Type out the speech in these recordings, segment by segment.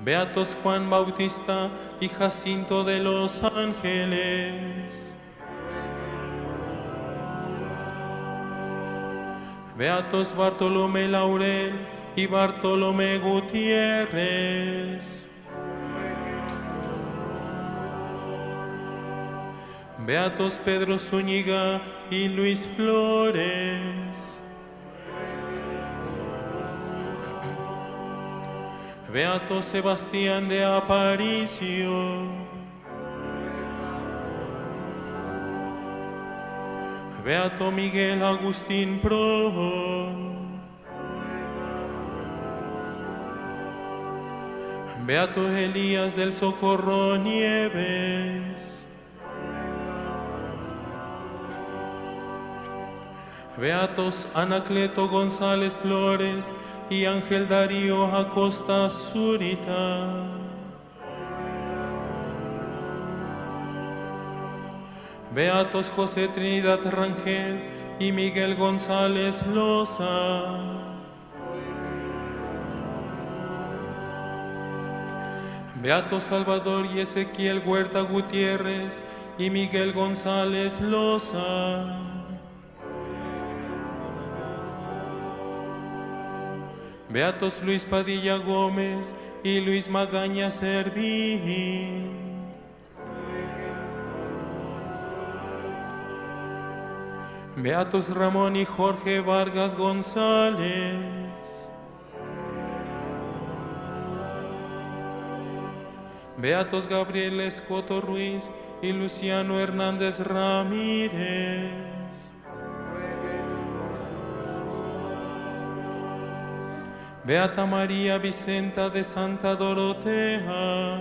Beatos Juan Bautista y Jacinto de los Ángeles. Beatos Bartolomé Laurel y Bartolomé Gutiérrez. Beatos Pedro Zúñiga y Luis Flores. Beato Sebastián de Aparicio. Beato Miguel Agustín Pro. Beato Elías del Socorro Nieves. Beatos Anacleto González Flores y Ángel Darío Acosta Zurita. Beatos José Trinidad Rangel y Miguel González Loza. Beatos Salvador y Ezequiel Huerta Gutiérrez y Miguel González Loza. Beatos Luis Padilla Gómez y Luis Magaña Servín. Beatos Ramón y Jorge Vargas González. Beatos Gabriel Escoto Ruiz y Luciano Hernández Ramírez. Beata María Vicenta de Santa Dorotea.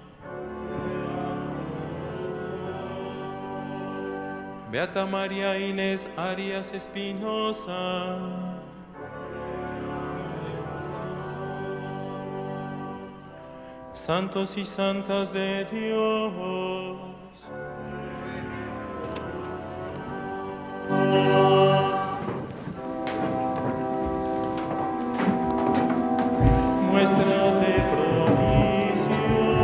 Beata María Inés Arias Espinosa. Santos y santas de Dios. Muéstrate propicio.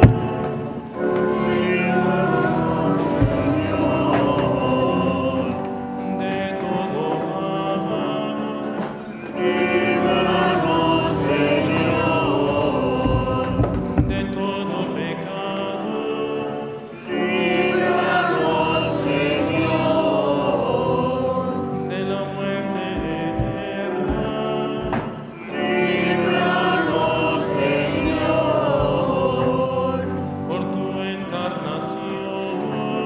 De todo mal. Líbranos, Señor. De todo pecado. Líbranos, Señor. De la muerte eterna. Líbranos, Señor. Por tu encarnación.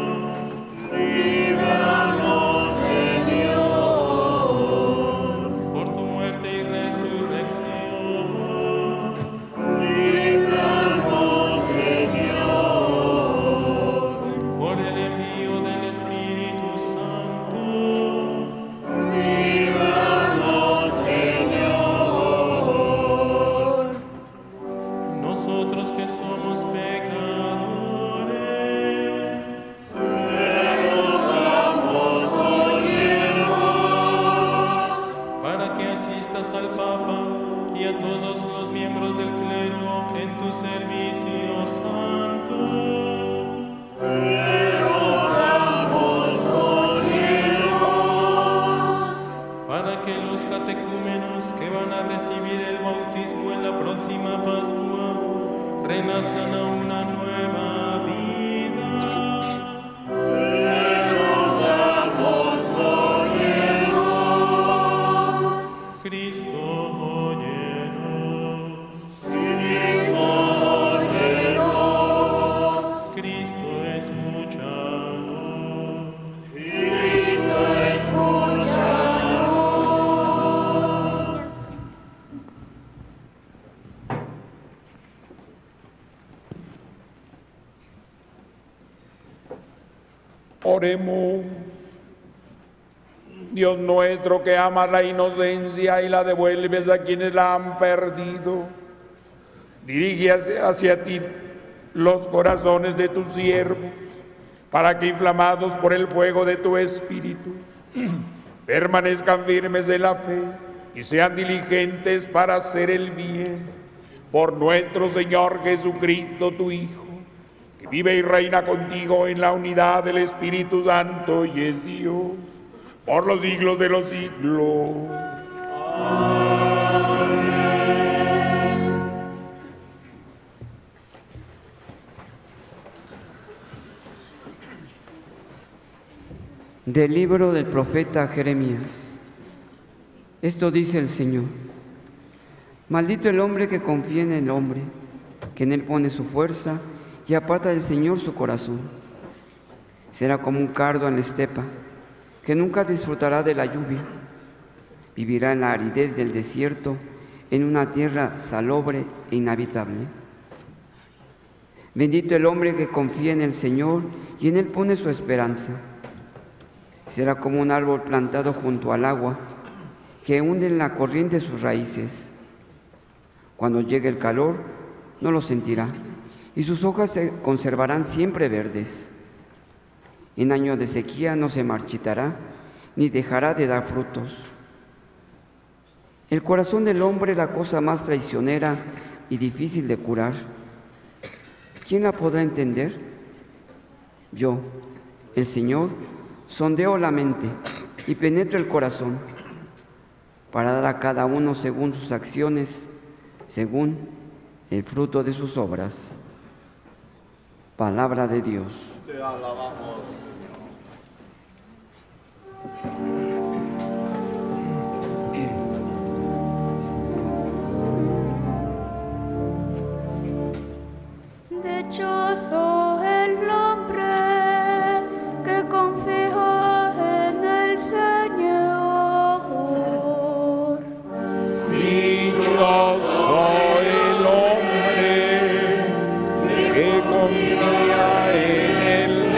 Líbranos, Señor. Por tu muerte y resurrección. Líbranos, Señor. Por el envío del Espíritu Santo. Líbranos, Señor. Nosotros que somos pecadores. Rogamos, óyenos. Para que asistas al Papa y a todos los miembros del clero en tu servicio santo. Rogamos, óyenos. Para que los catecúmenos que van a recibir el bautismo en la próxima Pascua renazcan a una nueva vida. Rogamos, óyenos. Cristo, óyenos. Cristo, óyenos. Cristo, escúchanos. Cristo, escúchanos. Oremos. Dios nuestro, que amas la inocencia y la devuelves a quienes la han perdido, dirige hacia ti los corazones de tus siervos, para que, inflamados por el fuego de tu Espíritu, permanezcan firmes en la fe y sean diligentes para hacer el bien. por nuestro Señor Jesucristo, tu Hijo, que vive y reina contigo en la unidad del Espíritu Santo y es Dios, por los siglos de los siglos. Del libro del profeta Jeremías. Esto dice el Señor: maldito el hombre que confía en el hombre, que en él pone su fuerza y aparta del Señor su corazón. Será como un cardo en la estepa, que nunca disfrutará de la lluvia. Vivirá en la aridez del desierto, en una tierra salobre e inhabitable. Bendito el hombre que confía en el Señor y en él pone su esperanza. Será como un árbol plantado junto al agua, que hunde en la corriente sus raíces. Cuando llegue el calor, no lo sentirá, y sus hojas se conservarán siempre verdes. En año de sequía no se marchitará, ni dejará de dar frutos. El corazón del hombre es la cosa más traicionera y difícil de curar. ¿Quién la podrá entender? Yo, el Señor, sondeo la mente y penetro el corazón, para dar a cada uno según sus acciones, según el fruto de sus obras. Palabra de Dios. Te alabamos. Dichoso el hombre que confía en el Señor. Dichoso el hombre que confía en el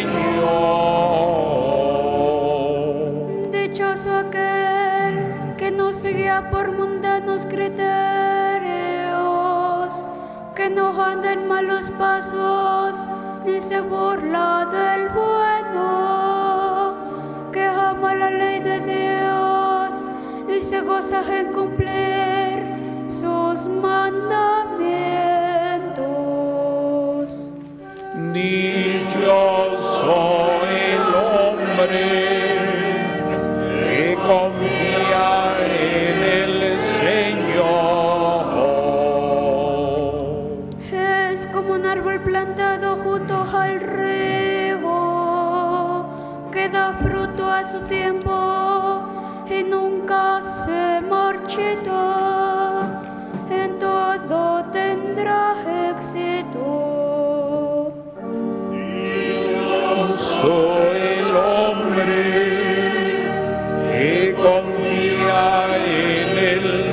Señor. Dichoso aquel que no se guía por mundanos criterios, que no anda en malos pasos, ni se burla del bueno, que ama la ley de Dios y se goza en cumplir sus mandamientos. Dichoso el hombre que confía en el Señor. Es como un árbol plantado junto al río, que da fruto a su tiempo y nunca se marchita. En todo tendrá éxito. Dichoso el hombre que confía en el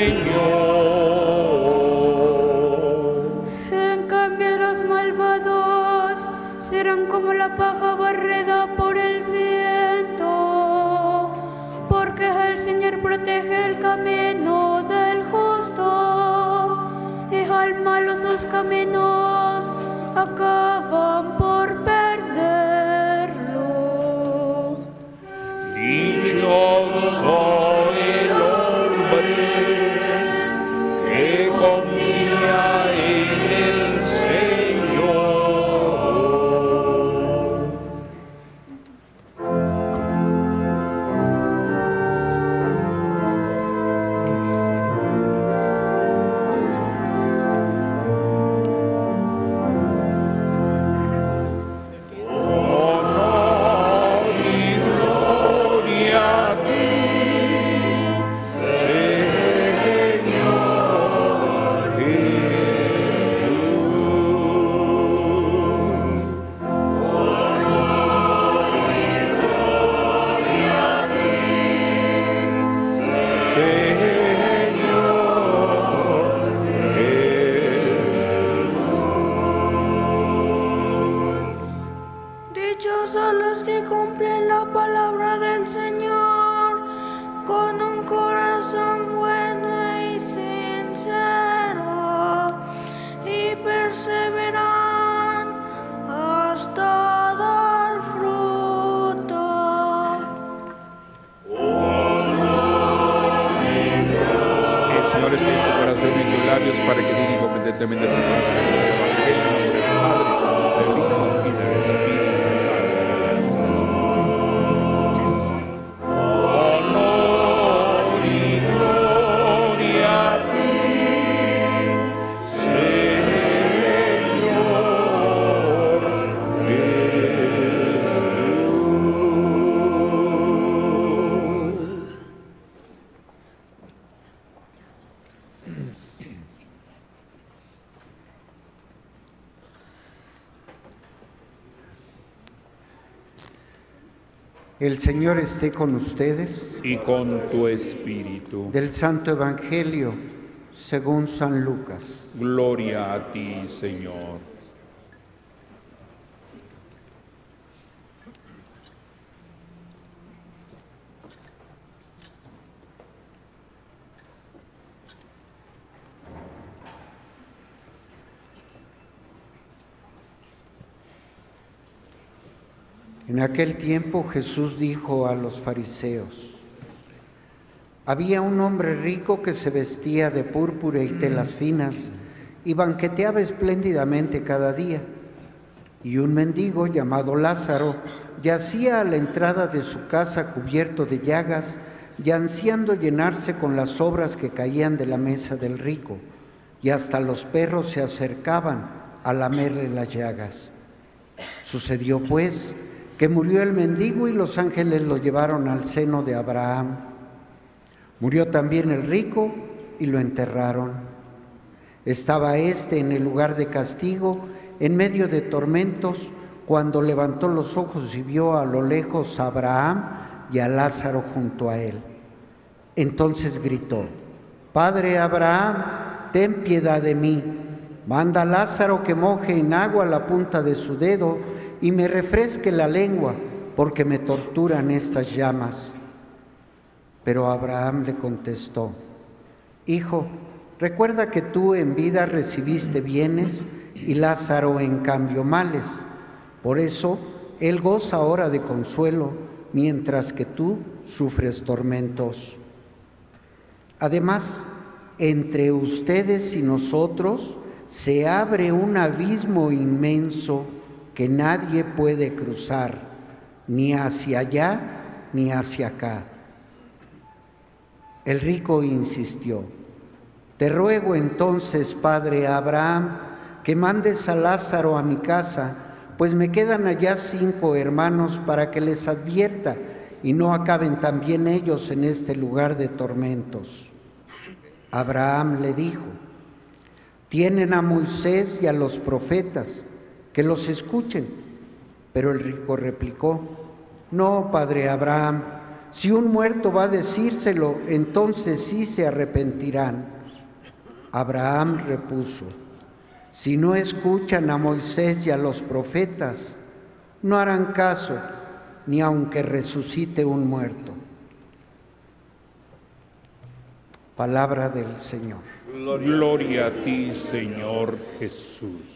Señor. En cambio los malvados serán como la paja barrida por el viento, porque el Señor protege el camino del justo, y al malo sus caminos acaban por perderlo. Dichoso el hombre que confía en el Señor. Honor y gloria a ti, ardientemente su Evangelio, en nombre del Padre, del Hijo y del Espíritu Santo. Honor y gloria a ti, Señor El Señor esté con ustedes. y con tu espíritu. Del Santo Evangelio según San Lucas. Gloria a ti, Señor. En aquel tiempo Jesús dijo a los fariseos: había un hombre rico que se vestía de púrpura y telas finas y banqueteaba espléndidamente cada día. Y un mendigo llamado Lázaro yacía a la entrada de su casa cubierto de llagas y ansiando llenarse con las sobras que caían de la mesa del rico, y hasta los perros se acercaban a lamerle las llagas. Sucedió pues que murió el mendigo y los ángeles lo llevaron al seno de Abraham. Murió también el rico y lo enterraron. Estaba éste en el lugar de castigo, en medio de tormentos, cuando levantó los ojos y vio a lo lejos a Abraham y a Lázaro junto a él. Entonces gritó: Padre Abraham, ten piedad de mí. Manda a Lázaro que moje en agua la punta de su dedo y me refresque la lengua, porque me torturan estas llamas. Pero Abraham le contestó: Hijo, recuerda que tú en vida recibiste bienes y Lázaro en cambio males. Por eso él goza ahora de consuelo, mientras que tú sufres tormentos. Además, entre ustedes y nosotros se abre un abismo inmenso que nadie puede cruzar, ni hacia allá ni hacia acá. El rico insistió: Te ruego entonces, padre Abraham, que mandes a Lázaro a mi casa, pues me quedan allá 5 hermanos para que les advierta y no acaben también ellos en este lugar de tormentos. Abraham le dijo: Tienen a Moisés y a los profetas, que los escuchen. Pero el rico replicó: No, padre Abraham, si un muerto va a decírselo, entonces sí se arrepentirán. Abraham repuso: Si no escuchan a Moisés y a los profetas, no harán caso, ni aunque resucite un muerto. Palabra del Señor. Gloria a ti, Señor Jesús.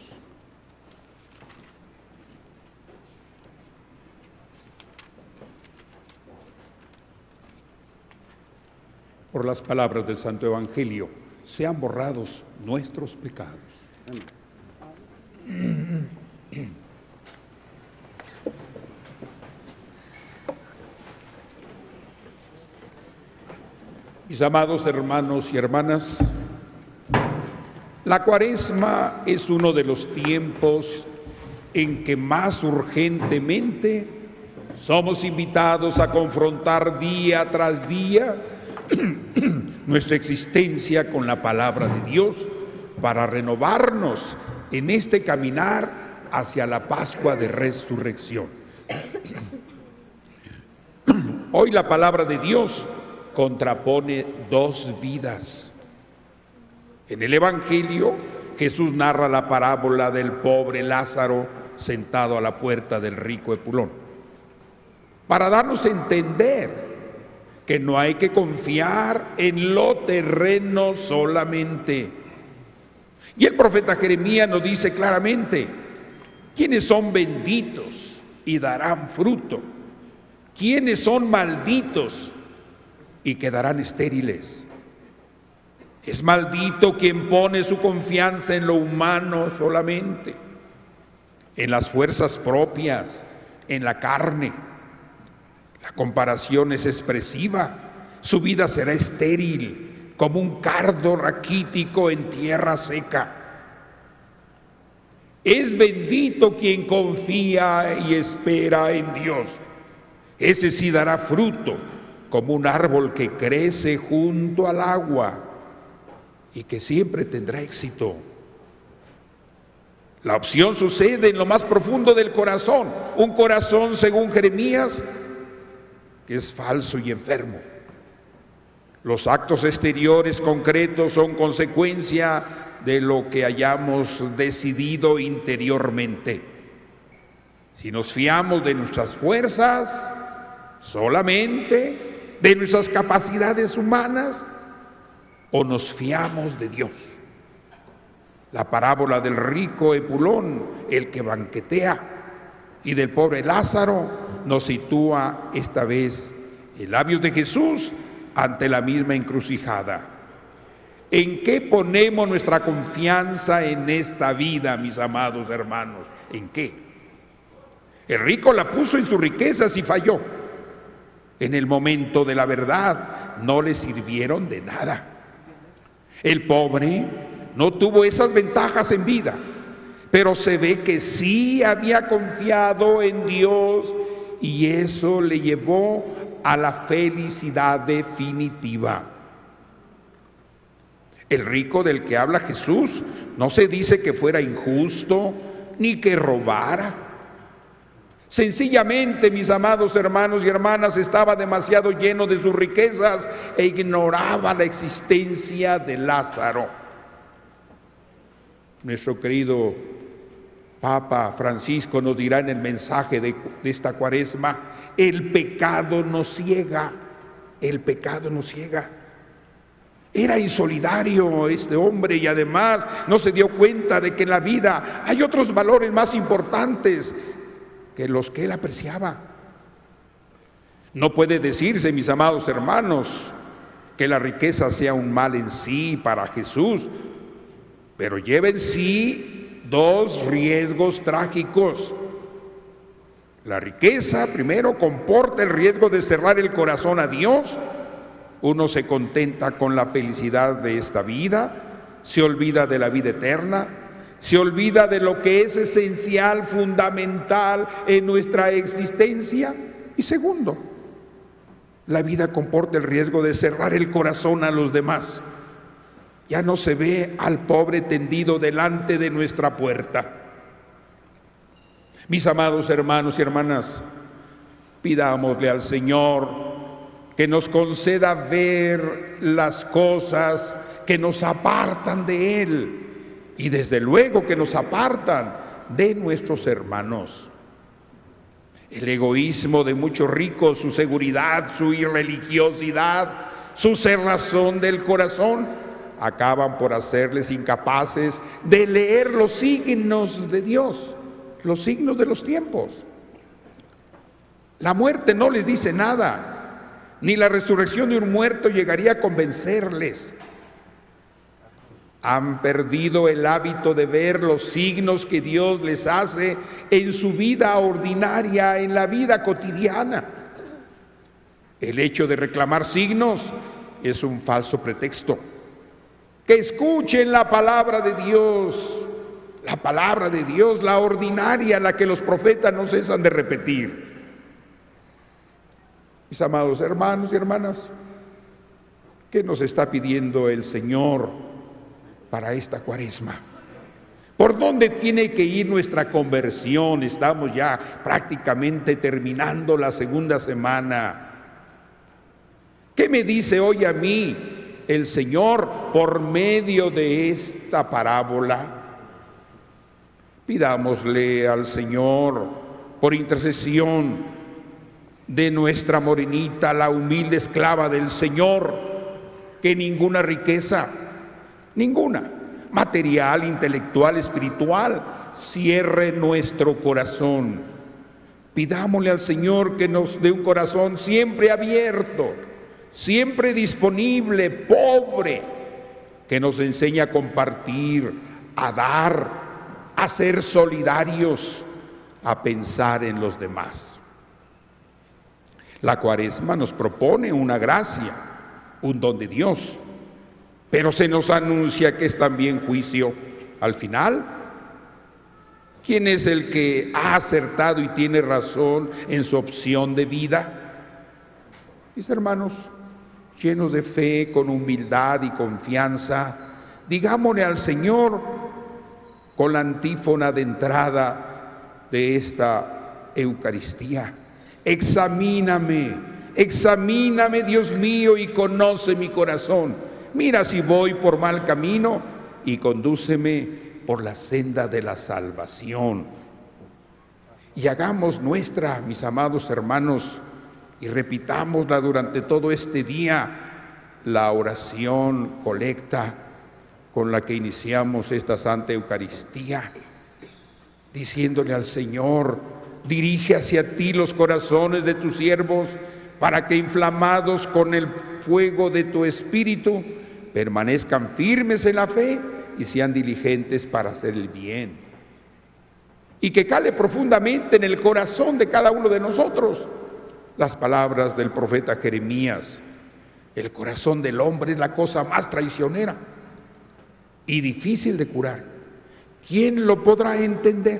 Por las palabras del Santo Evangelio, sean borrados nuestros pecados. Mis amados hermanos y hermanas, la Cuaresma es uno de los tiempos en que más urgentemente somos invitados a confrontar día tras día nuestra existencia con la palabra de Dios para renovarnos en este caminar hacia la Pascua de Resurrección. Hoy la palabra de Dios contrapone 2 vidas. En el Evangelio, Jesús narra la parábola del pobre Lázaro sentado a la puerta del rico Epulón, para darnos a entender que no hay que confiar en lo terreno solamente. Y el profeta Jeremías nos dice claramente: ¿quiénes son benditos y darán fruto? ¿Quiénes son malditos y quedarán estériles? Es maldito quien pone su confianza en lo humano solamente, en las fuerzas propias, en la carne. La comparación es expresiva. Su vida será estéril, como un cardo raquítico en tierra seca. Es bendito quien confía y espera en Dios. Ese sí dará fruto, como un árbol que crece junto al agua y que siempre tendrá éxito. La opción sucede en lo más profundo del corazón, un corazón, según Jeremías, que es falso y enfermo. Los actos exteriores concretos son consecuencia de lo que hayamos decidido interiormente. Si nos fiamos de nuestras fuerzas, solamente de nuestras capacidades humanas, o nos fiamos de Dios. La parábola del rico Epulón, el que banquetea, y del pobre Lázaro nos sitúa esta vez en labios de Jesús ante la misma encrucijada. ¿En qué ponemos nuestra confianza en esta vida, mis amados hermanos? ¿En qué? El rico la puso en sus riquezas y falló. En el momento de la verdad no le sirvieron de nada. El pobre no tuvo esas ventajas en vida, pero se ve que sí había confiado en Dios y eso le llevó a la felicidad definitiva. El rico del que habla Jesús no se dice que fuera injusto ni que robara. Sencillamente, mis amados hermanos y hermanas, estaba demasiado lleno de sus riquezas e ignoraba la existencia de Lázaro. Nuestro querido Papa Francisco nos dirá en el mensaje de esta Cuaresma: el pecado nos ciega, el pecado nos ciega. Era insolidario este hombre y además no se dio cuenta de que en la vida hay otros valores más importantes que los que él apreciaba. No puede decirse, mis amados hermanos, que la riqueza sea un mal en sí para Jesús, pero lleva en sí dos riesgos trágicos. La riqueza, primero, comporta el riesgo de cerrar el corazón a Dios. Uno se contenta con la felicidad de esta vida, se olvida de la vida eterna, se olvida de lo que es esencial, fundamental en nuestra existencia. Y segundo, la vida comporta el riesgo de cerrar el corazón a los demás. Ya no se ve al pobre tendido delante de nuestra puerta. Mis amados hermanos y hermanas, pidámosle al Señor que nos conceda ver las cosas que nos apartan de Él y desde luego que nos apartan de nuestros hermanos. El egoísmo de muchos ricos, su seguridad, su irreligiosidad, su cerrazón del corazón, acaban por hacerles incapaces de leer los signos de Dios, los signos de los tiempos. La muerte no les dice nada, ni la resurrección de un muerto llegaría a convencerles. Han perdido el hábito de ver los signos que Dios les hace en su vida ordinaria, en la vida cotidiana. El hecho de reclamar signos es un falso pretexto. Que escuchen la palabra de Dios, la ordinaria, la que los profetas no cesan de repetir. Mis amados hermanos y hermanas, ¿qué nos está pidiendo el Señor para esta Cuaresma? ¿Por dónde tiene que ir nuestra conversión? Estamos ya prácticamente terminando la segunda semana. ¿Qué me dice hoy a mí el Señor por medio de esta parábola? Pidámosle al Señor, por intercesión de nuestra morenita, la humilde esclava del Señor, que ninguna riqueza, ninguna, material, intelectual, espiritual, cierre nuestro corazón. Pidámosle al Señor que nos dé un corazón siempre abierto, siempre disponible, pobre, que nos enseña a compartir, a dar, a ser solidarios, a pensar en los demás. La Cuaresma nos propone una gracia, un don de Dios, pero se nos anuncia que es también juicio al final. ¿Quién es el que ha acertado y tiene razón en su opción de vida? Mis hermanos, llenos de fe, con humildad y confianza, digámosle al Señor con la antífona de entrada de esta Eucaristía: examíname, examíname, Dios mío, y conoce mi corazón. Mira si voy por mal camino y condúceme por la senda de la salvación. Y hagamos nuestra, mis amados hermanos, y repitámosla durante todo este día, la oración colecta con la que iniciamos esta Santa Eucaristía, diciéndole al Señor: dirige hacia ti los corazones de tus siervos, para que, inflamados con el fuego de tu Espíritu, permanezcan firmes en la fe y sean diligentes para hacer el bien. Y que cale profundamente en el corazón de cada uno de nosotros las palabras del profeta Jeremías: el corazón del hombre es la cosa más traicionera y difícil de curar. ¿Quién lo podrá entender?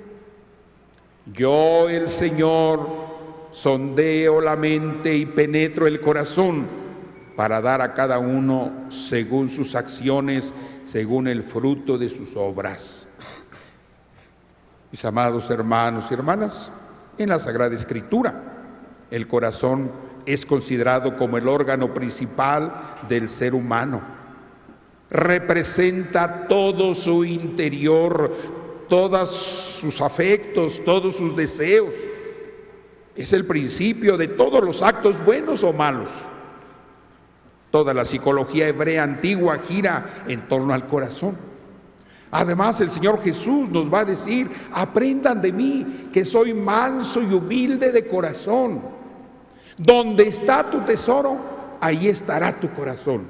Yo, el Señor, sondeo la mente y penetro el corazón, para dar a cada uno según sus acciones, según el fruto de sus obras. Mis amados hermanos y hermanas, en la Sagrada Escritura, el corazón es considerado como el órgano principal del ser humano. Representa todo su interior, todos sus afectos, todos sus deseos. Es el principio de todos los actos buenos o malos. Toda la psicología hebrea antigua gira en torno al corazón. Además, el Señor Jesús nos va a decir: aprendan de mí, que soy manso y humilde de corazón. Donde está tu tesoro, ahí estará tu corazón.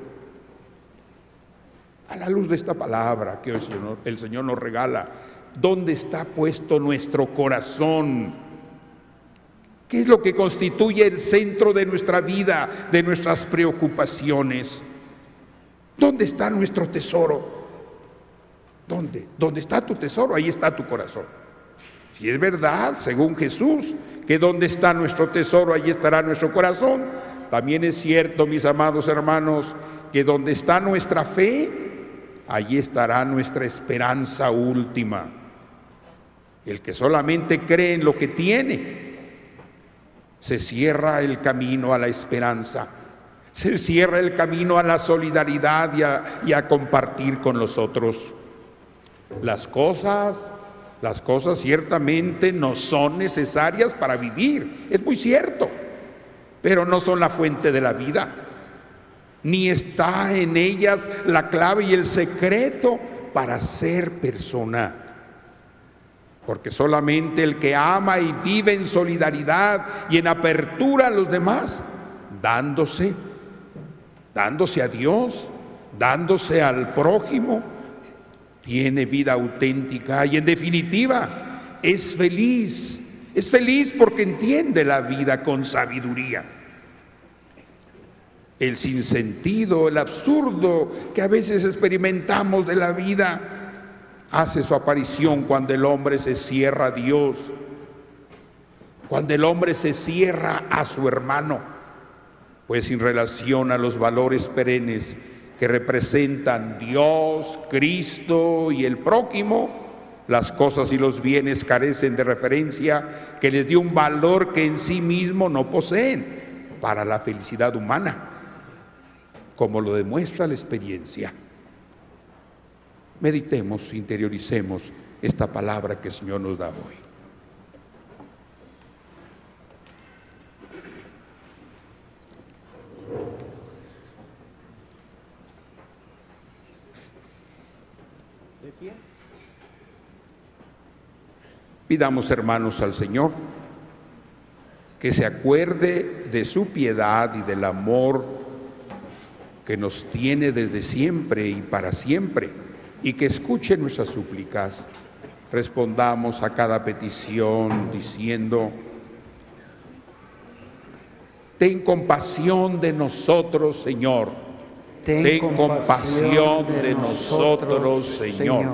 A la luz de esta palabra que hoy el Señor nos regala, ¿dónde está puesto nuestro corazón? ¿Qué es lo que constituye el centro de nuestra vida, de nuestras preocupaciones? ¿Dónde está nuestro tesoro? ¿Dónde? ¿Dónde está tu tesoro? Ahí está tu corazón. Si es verdad, según Jesús, que donde está nuestro tesoro, ahí estará nuestro corazón, también es cierto, mis amados hermanos, que donde está nuestra fe, allí estará nuestra esperanza última. El que solamente cree en lo que tiene, se cierra el camino a la esperanza, se cierra el camino a la solidaridad y a compartir con los otros. Las cosas ciertamente no son necesarias para vivir, es muy cierto, pero no son la fuente de la vida, ni está en ellas la clave y el secreto para ser persona. Porque solamente el que ama y vive en solidaridad y en apertura a los demás, dándose a Dios, dándose al prójimo, tiene vida auténtica y en definitiva es feliz porque entiende la vida con sabiduría. El sinsentido, el absurdo que a veces experimentamos de la vida hace su aparición cuando el hombre se cierra a Dios, cuando el hombre se cierra a su hermano, pues en relación a los valores perennes que representan Dios, Cristo y el prójimo, las cosas y los bienes carecen de referencia que les dé un valor que en sí mismo no poseen para la felicidad humana, como lo demuestra la experiencia. Meditemos, interioricemos esta palabra que el Señor nos da hoy. Pidamos, hermanos, al Señor que se acuerde de su piedad y del amor que nos tiene desde siempre y para siempre, y que escuche nuestras súplicas. Respondamos a cada petición diciendo: ten compasión de nosotros, Señor. Ten compasión de nosotros, Señor.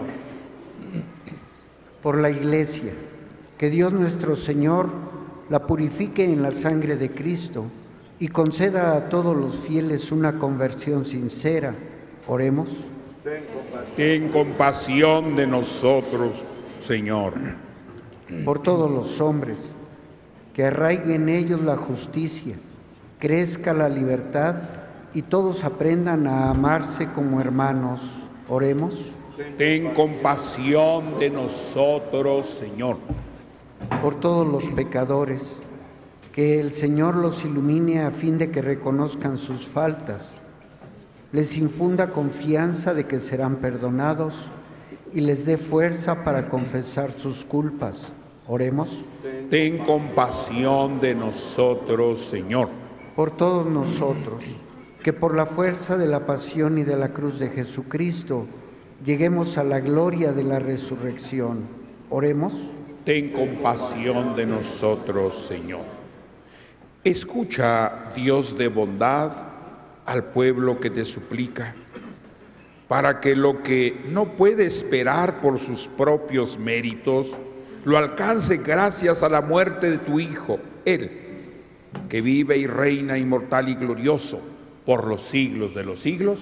Por la Iglesia, que Dios nuestro Señor la purifique en la sangre de Cristo y conceda a todos los fieles una conversión sincera. Oremos. Ten compasión de nosotros, Señor. Por todos los hombres, que arraigue en ellos la justicia, crezca la libertad y todos aprendan a amarse como hermanos. Oremos. Ten compasión de nosotros, Señor. Por todos los pecadores, que el Señor los ilumine a fin de que reconozcan sus faltas, les infunda confianza de que serán perdonados y les dé fuerza para confesar sus culpas. Oremos. Ten compasión de nosotros, Señor. Por todos nosotros, que por la fuerza de la pasión y de la cruz de Jesucristo lleguemos a la gloria de la resurrección. Oremos. Ten compasión de nosotros, Señor. Escucha, Dios de bondad, al pueblo que te suplica, para que lo que no puede esperar por sus propios méritos, lo alcance gracias a la muerte de tu Hijo, Él, que vive y reina inmortal y glorioso por los siglos de los siglos.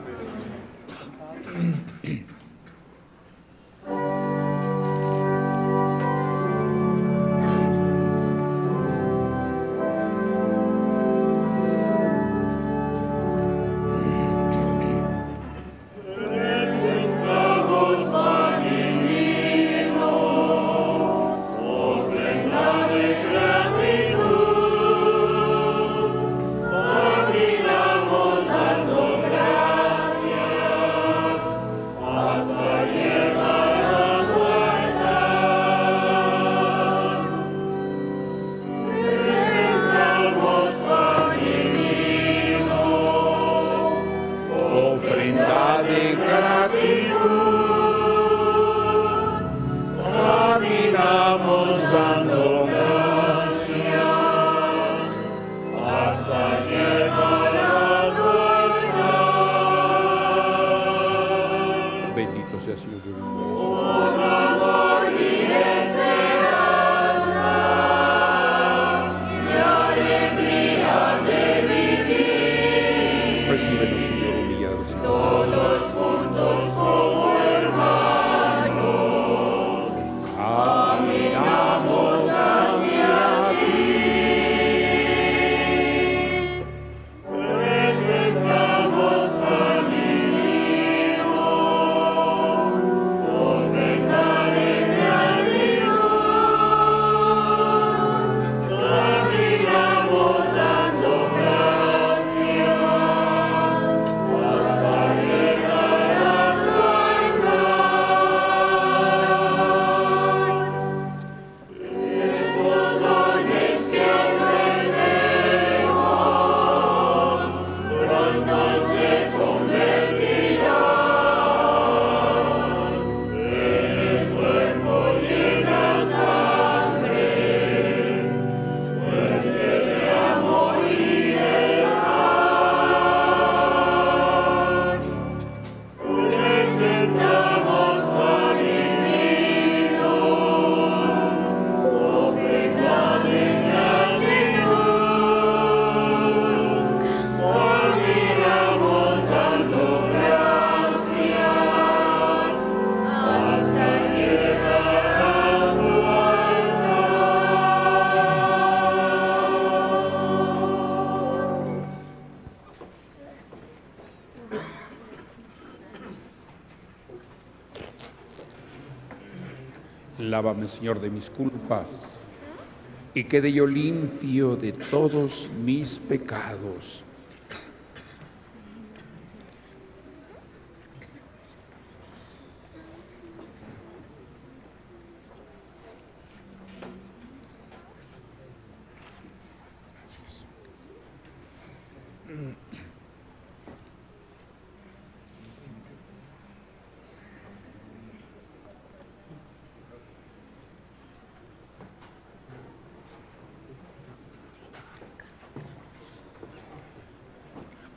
Amén. Lávame, Señor, de mis culpas, y quede yo limpio de todos mis pecados.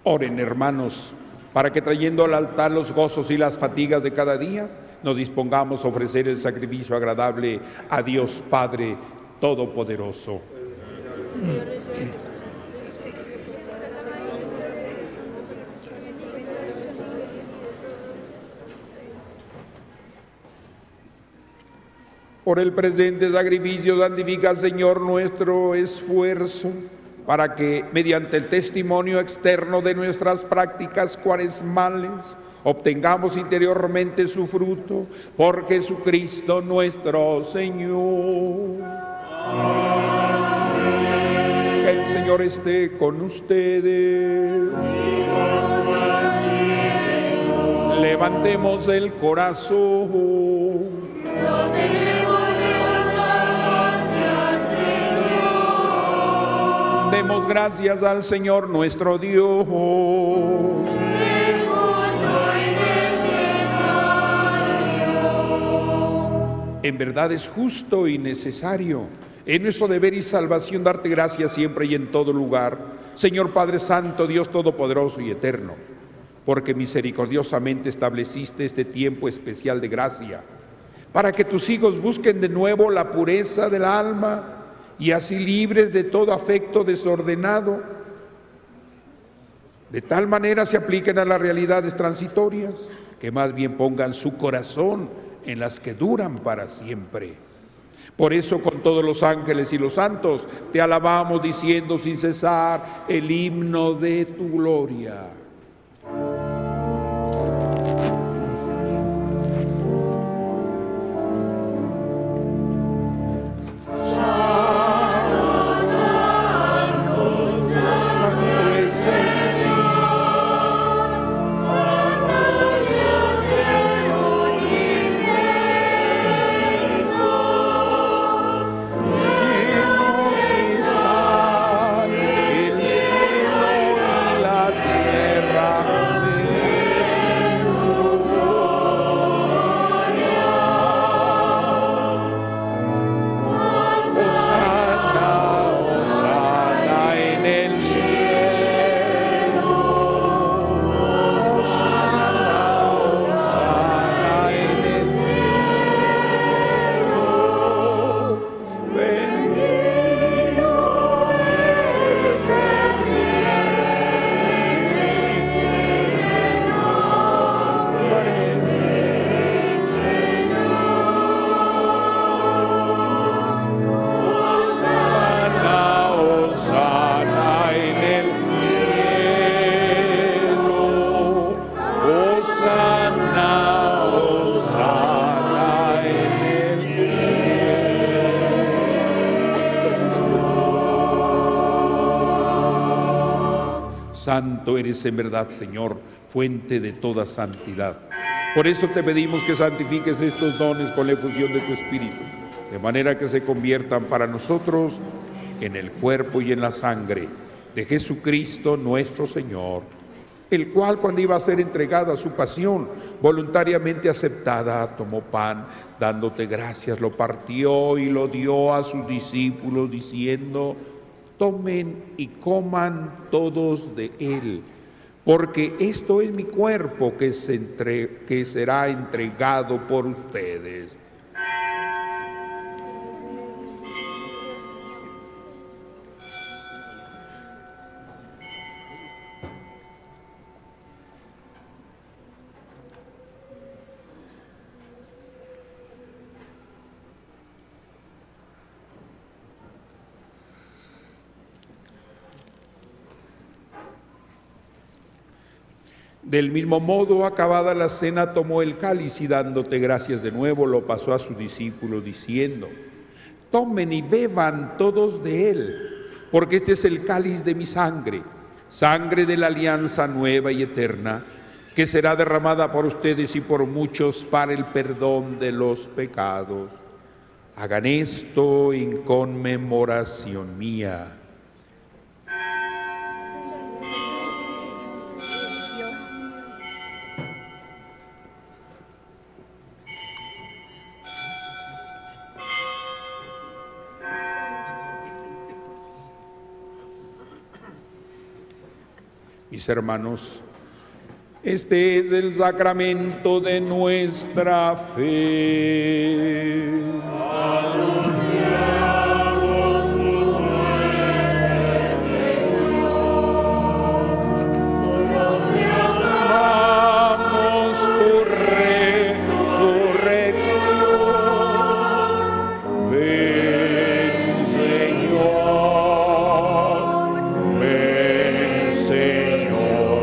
Oren, hermanos, para que trayendo al altar los gozos y las fatigas de cada día, nos dispongamos a ofrecer el sacrificio agradable a Dios Padre Todopoderoso. Por el presente sacrificio santifica, Señor, nuestro esfuerzo, para que, mediante el testimonio externo de nuestras prácticas cuaresmales, obtengamos interiormente su fruto, por Jesucristo nuestro Señor. Amén. Que el Señor esté con ustedes. Levantemos el corazón. Demos gracias al Señor nuestro Dios. En verdad es justo y necesario, es nuestro deber y salvación darte gracias siempre y en todo lugar, Señor Padre Santo, Dios Todopoderoso y Eterno, porque misericordiosamente estableciste este tiempo especial de gracia, para que tus hijos busquen de nuevo la pureza del alma, y así libres de todo afecto desordenado, de tal manera se apliquen a las realidades transitorias, que más bien pongan su corazón en las que duran para siempre. Por eso, con todos los ángeles y los santos, te alabamos diciendo sin cesar el himno de tu gloria. Santo eres en verdad, Señor, fuente de toda santidad. Por eso te pedimos que santifiques estos dones con la efusión de tu Espíritu, de manera que se conviertan para nosotros en el cuerpo y en la sangre de Jesucristo nuestro Señor, el cual, cuando iba a ser entregado a su pasión, voluntariamente aceptada, tomó pan, dándote gracias, lo partió y lo dio a sus discípulos, diciendo: tomen y coman todos de él, porque esto es mi cuerpo que será entregado por ustedes. Del mismo modo, acabada la cena, tomó el cáliz y dándote gracias de nuevo, lo pasó a sus discípulos diciendo: tomen y beban todos de él, porque este es el cáliz de mi sangre, sangre de la alianza nueva y eterna, que será derramada por ustedes y por muchos para el perdón de los pecados. Hagan esto en conmemoración mía. Mis hermanos, este es el sacramento de nuestra fe. Anunciamos tu muerte, Señor. Proclamamos tu resurrección. Ven, Señor. Ven, Señor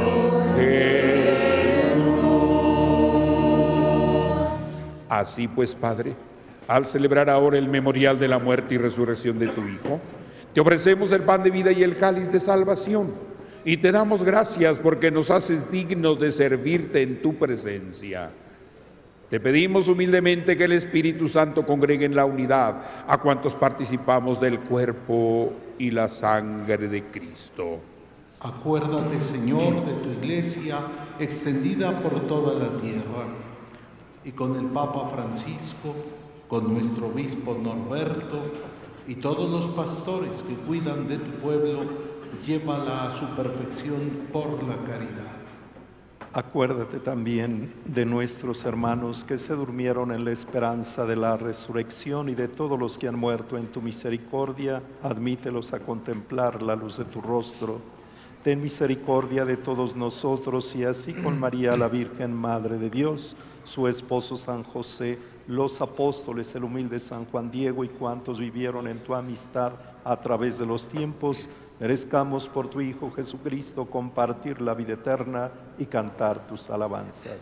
Jesús. Así pues, Padre, al celebrar ahora el memorial de la muerte y resurrección de tu Hijo, te ofrecemos el pan de vida y el cáliz de salvación, y te damos gracias porque nos haces dignos de servirte en tu presencia. Te pedimos humildemente que el Espíritu Santo congregue en la unidad a cuantos participamos del cuerpo y la sangre de Cristo. Acuérdate, Señor, de tu Iglesia extendida por toda la tierra, y con el Papa Francisco, con nuestro obispo Norberto y todos los pastores que cuidan de tu pueblo, llévala a su perfección por la caridad. Acuérdate también de nuestros hermanos que se durmieron en la esperanza de la resurrección y de todos los que han muerto en tu misericordia, admítelos a contemplar la luz de tu rostro. Ten misericordia de todos nosotros y así con María la Virgen, Madre de Dios, su esposo San José, los apóstoles, el humilde San Juan Diego y cuantos vivieron en tu amistad a través de los tiempos, merezcamos por tu Hijo Jesucristo compartir la vida eterna y cantar tus alabanzas.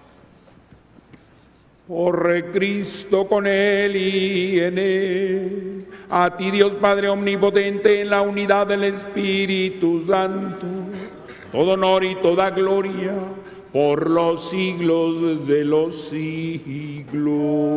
Por Cristo, con Él y en Él, a ti Dios Padre Omnipotente, en la unidad del Espíritu Santo, todo honor y toda gloria, por los siglos de los siglos.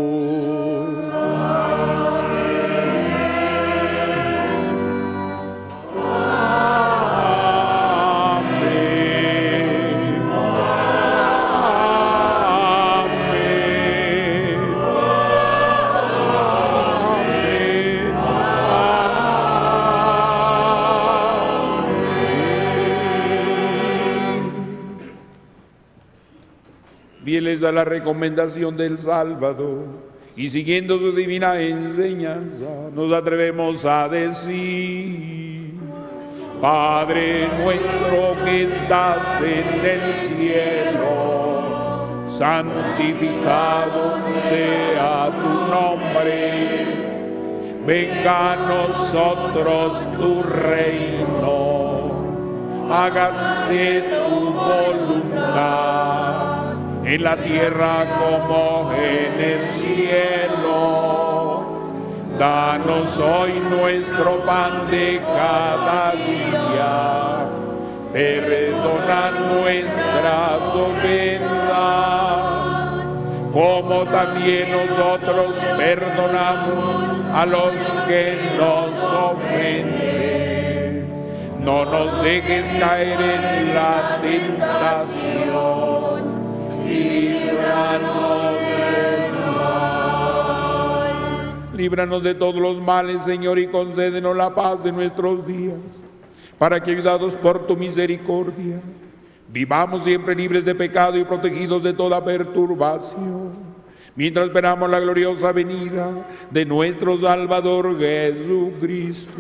Fieles a la recomendación del Salvador y siguiendo su divina enseñanza, nos atrevemos a decir: Padre nuestro que estás en el cielo, santificado sea tu nombre. Venga a nosotros tu reino, hágase tu voluntad, en la tierra como en el cielo. Danos hoy nuestro pan de cada día. Perdona nuestras ofensas, como también nosotros perdonamos a los que nos ofenden. No nos dejes caer en la tentación, líbranos del mal. Líbranos de todos los males, Señor, y concédenos la paz de nuestros días, para que, ayudados por tu misericordia, vivamos siempre libres de pecado y protegidos de toda perturbación, mientras esperamos la gloriosa venida de nuestro Salvador Jesucristo.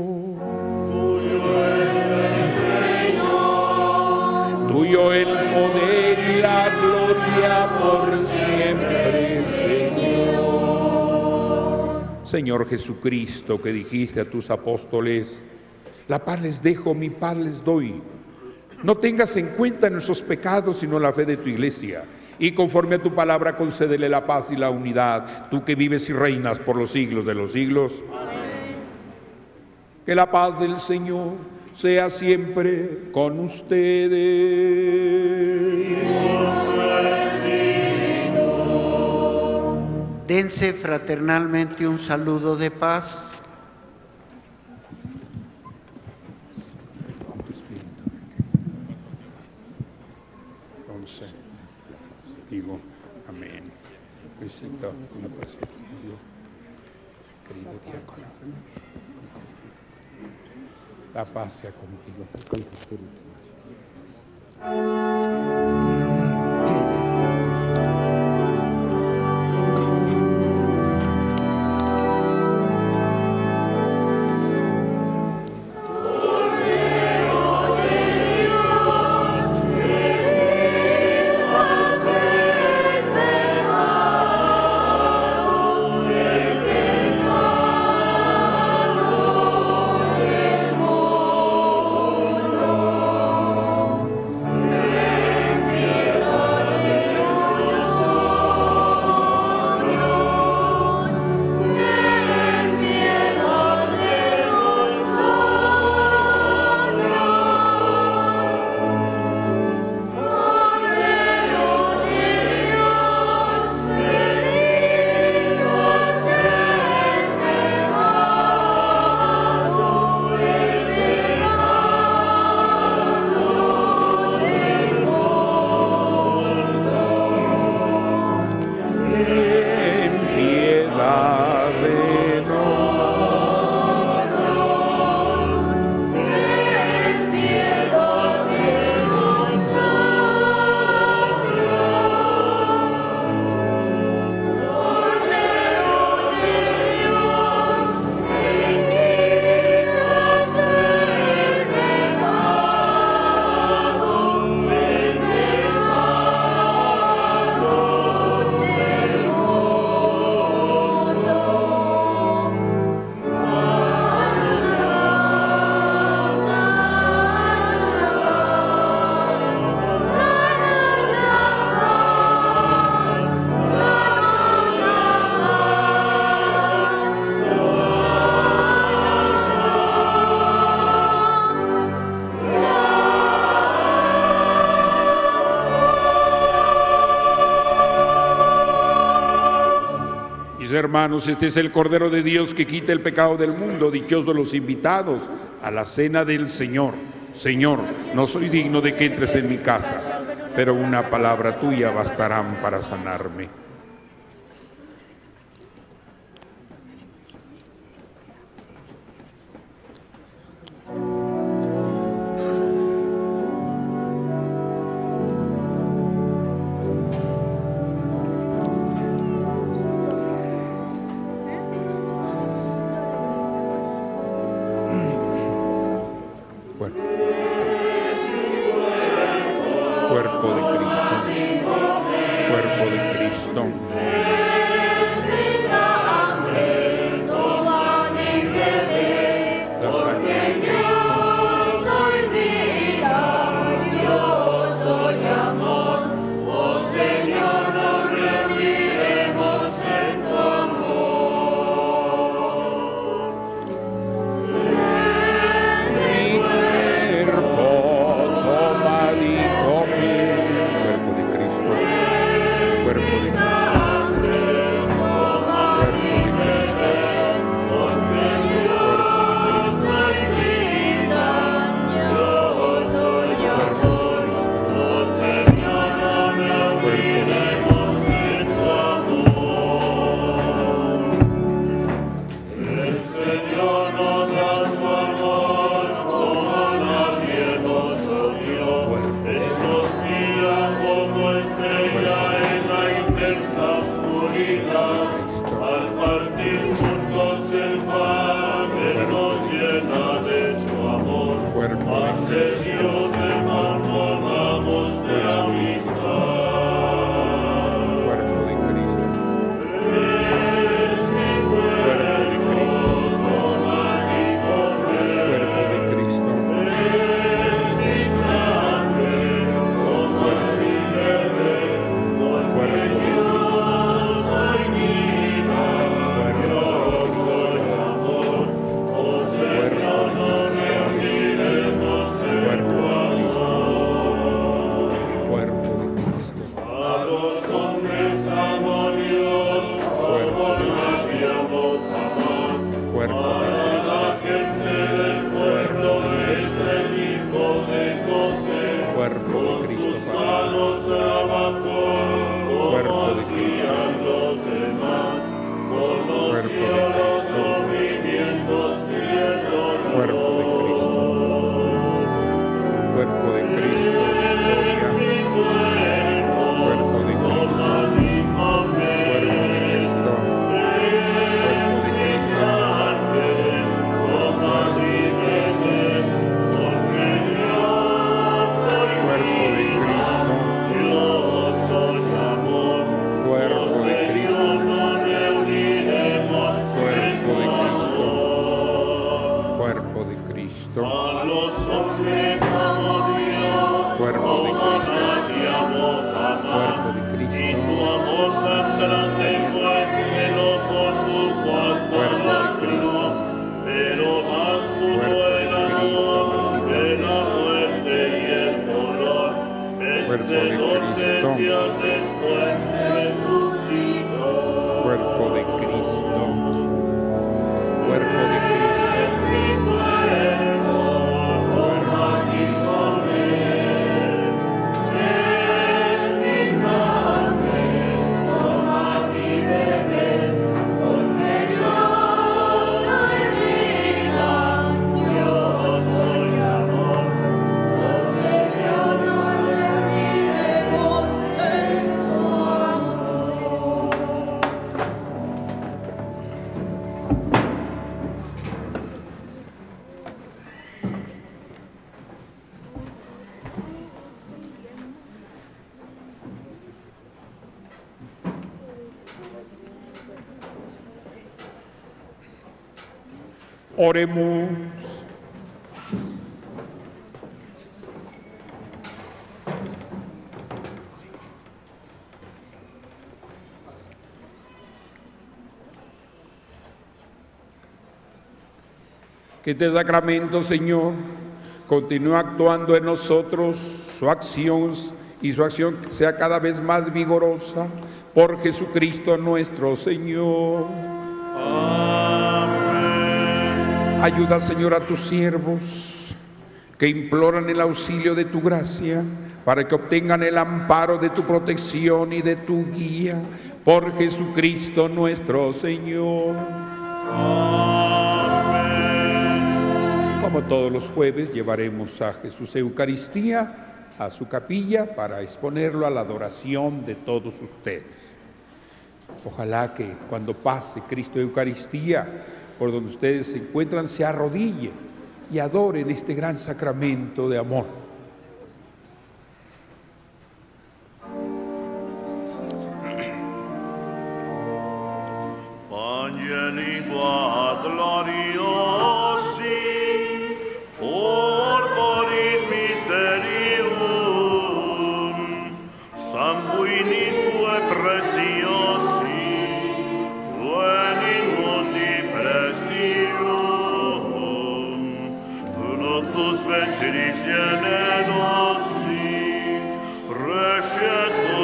Tuyo es el reino, tuyo el poder y la gloria por siempre, Señor. Señor Jesucristo, que dijiste a tus apóstoles: la paz les dejo, mi paz les doy. No tengas en cuenta nuestros pecados, sino la fe de tu Iglesia. Y conforme a tu palabra, concédele la paz y la unidad, tú que vives y reinas por los siglos de los siglos. Amén. Que la paz del Señor sea siempre con ustedes. Dense fraternalmente un saludo de paz. Digo, amén. Luisito, una paz. Querido diácono, la paz sea contigo, con tu espíritu. Hermanos, este es el Cordero de Dios que quita el pecado del mundo. Dichosos los invitados a la cena del Señor. Señor, no soy digno de que entres en mi casa, pero una palabra tuya bastarán para sanarme. Cuerpo de Cristo, Oremos. Que este sacramento, Señor, continúe actuando en nosotros, su acción sea cada vez más vigorosa, por Jesucristo nuestro Señor. Amén. Ayuda, Señor, a tus siervos que imploran el auxilio de tu gracia, para que obtengan el amparo de tu protección y de tu guía, por Jesucristo nuestro Señor. Como todos los jueves, llevaremos a Jesús Eucaristía a su capilla para exponerlo a la adoración de todos ustedes. Ojalá que cuando pase Cristo Eucaristía, por donde ustedes se encuentran, se arrodillen y adoren este gran sacramento de amor. Angeli gloriosi, corporis mysterium, sanguinisque preciosi, venimus di prestigium, fructus ventris generosi, recepto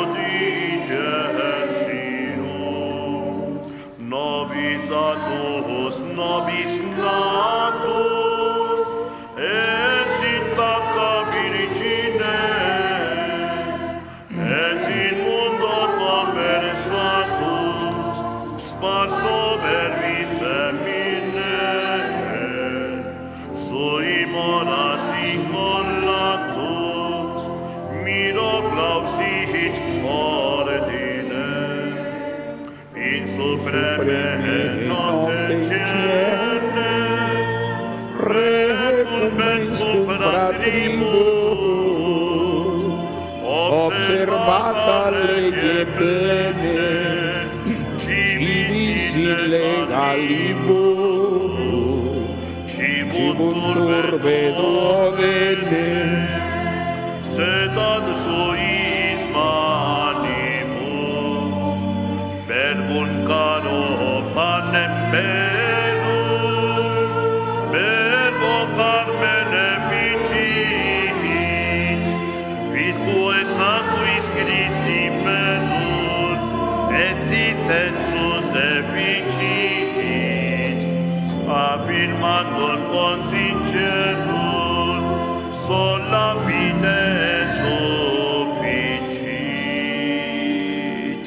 digestium, nobis datus, nobis natus, et intacta Virgine, et in mundo conversatus, sparso verbis semine, sui monas incollatus, miro clausit ordine, in supreme notte cerne, recumbens cum fratribus, observata lege plene, civis in legalibus, cibuntur vedodene, sed ad suis manimus, verbum caro panem bellum, verbo carmenem vicit, vitque sanguis Christi bellum, et si sensus deficit, affirmandum consincerum, sola fide sufficit.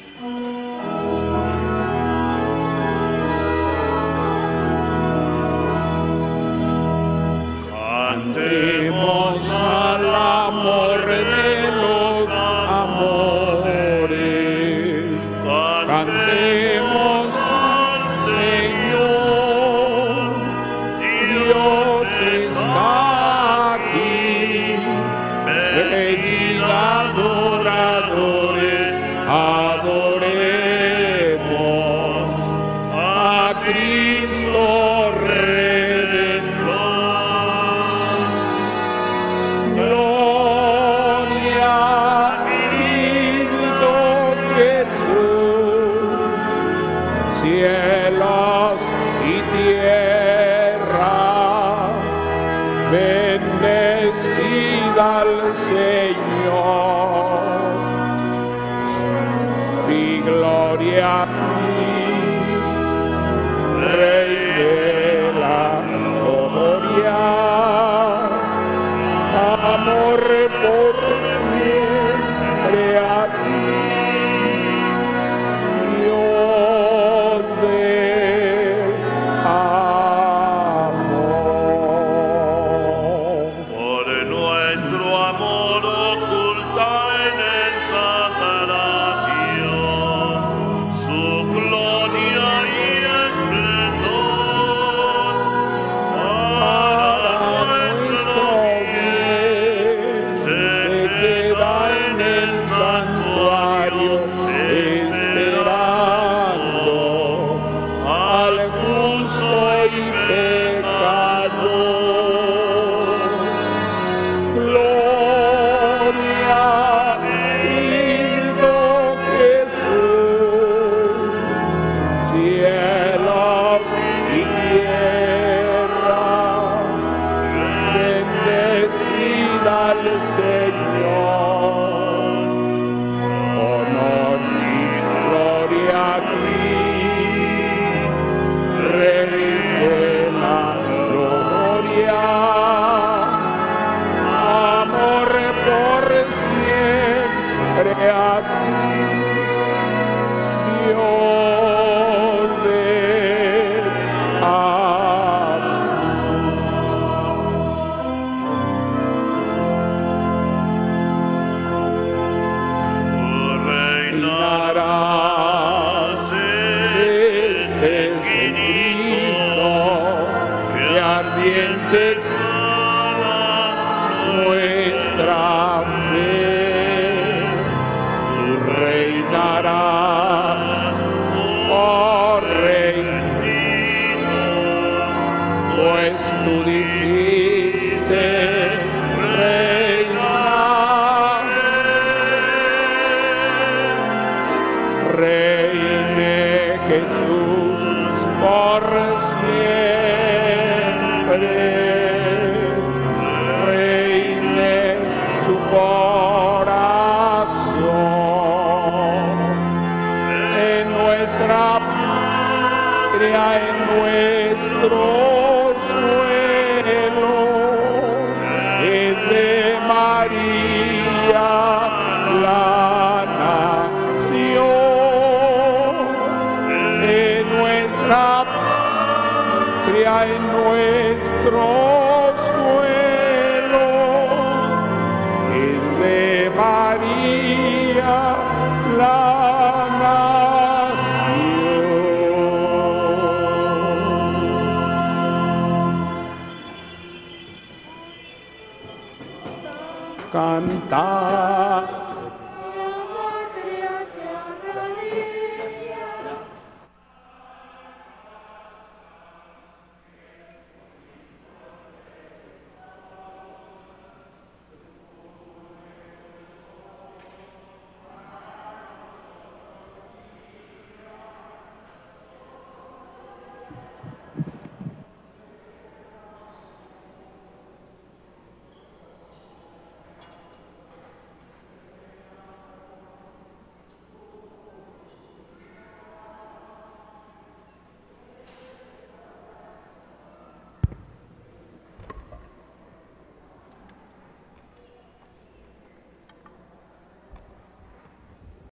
Cantemos al amor de los amores, cantemos al Señor, Dios está aquí, venid adoradores, adoremos a Cristo Redentor. Gloria a Cristo Jesús, cielos y tierra, bendecida al Señor, y gloria a ti, Rey de la gloria, amor por siempre a ti, Dios del amor. cielos y tierra, bendecida al Señor, honor y gloria a ti, Rey de la gloria, amor por siempre a ti, Dios del reinarás desde el Cristo, que ardiente exhala nuestra fe. Tú reinarás, oh Rey, pues tú dijiste reinar. Reine Jesús por siempre, reine su corazón, en nuestra patria, en nuestro suelo, es de María la nación, en nuestra patria, en nuestro suelo, es de María la nación. Cantad